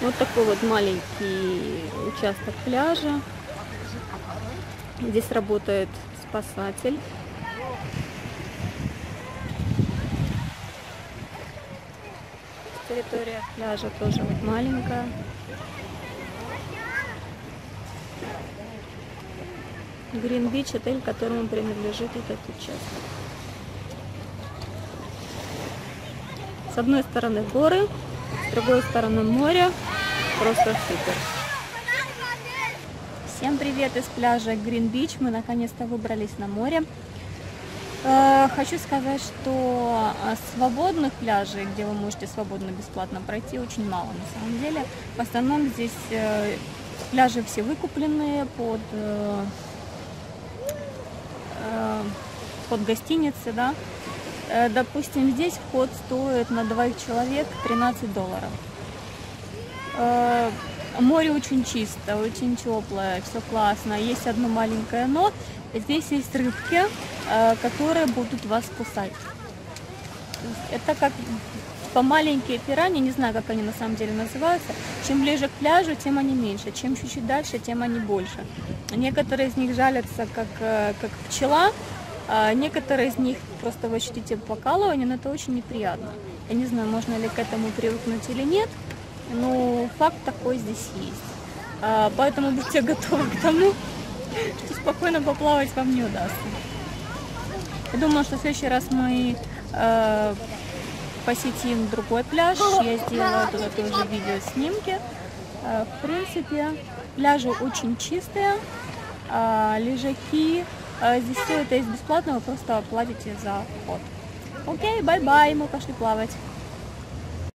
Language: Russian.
Вот такой вот маленький участок пляжа. Здесь работает спасатель. Территория пляжа тоже вот маленькая. Грин-Бич, отель, которому принадлежит этот участок. С одной стороны горы, с другой стороны море. Просто супер. Всем привет из пляжа Грин-Бич. Мы наконец-то выбрались на море. Хочу сказать, что свободных пляжей, где вы можете свободно, бесплатно пройти, очень мало на самом деле. В основном здесь пляжи все выкупленные под гостиницы, да. Допустим, здесь вход стоит на 2 человек $13. Море очень чисто, очень теплое, все классно. Есть одно маленькое но. Здесь есть рыбки, которые будут вас кусать. Это как маленькие пираньи, не знаю, как они на самом деле называются. Чем ближе к пляжу, тем они меньше. Чем чуть-чуть дальше, тем они больше. Некоторые из них жалятся, как пчела. Некоторые из них просто вы ощутите покалывание, но это очень неприятно. Я не знаю, можно ли к этому привыкнуть или нет, но факт такой здесь есть. Поэтому будьте готовы к тому, что спокойно поплавать вам не удастся. Я думаю, что в следующий раз мы посетим другой пляж. Я сделала туда тоже видеоснимки. В принципе, пляжи очень чистые, лежаки. Здесь все это есть бесплатно, вы просто платите за вход. Окей, бай-бай, мы пошли плавать.